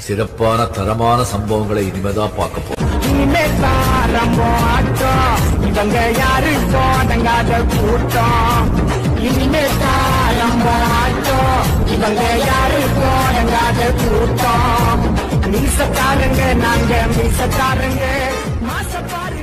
சிறப்பான தரமான சம்பவங்களை இனிமேதான் பார்க்க போறோம். இவங்க யாரு போடங்காத கூட்டம். இவங்க யாரு போடங்காத கூட்டம். மீசக்காரங்க நாங்க மீசக்காரங்க மாசப்பாரு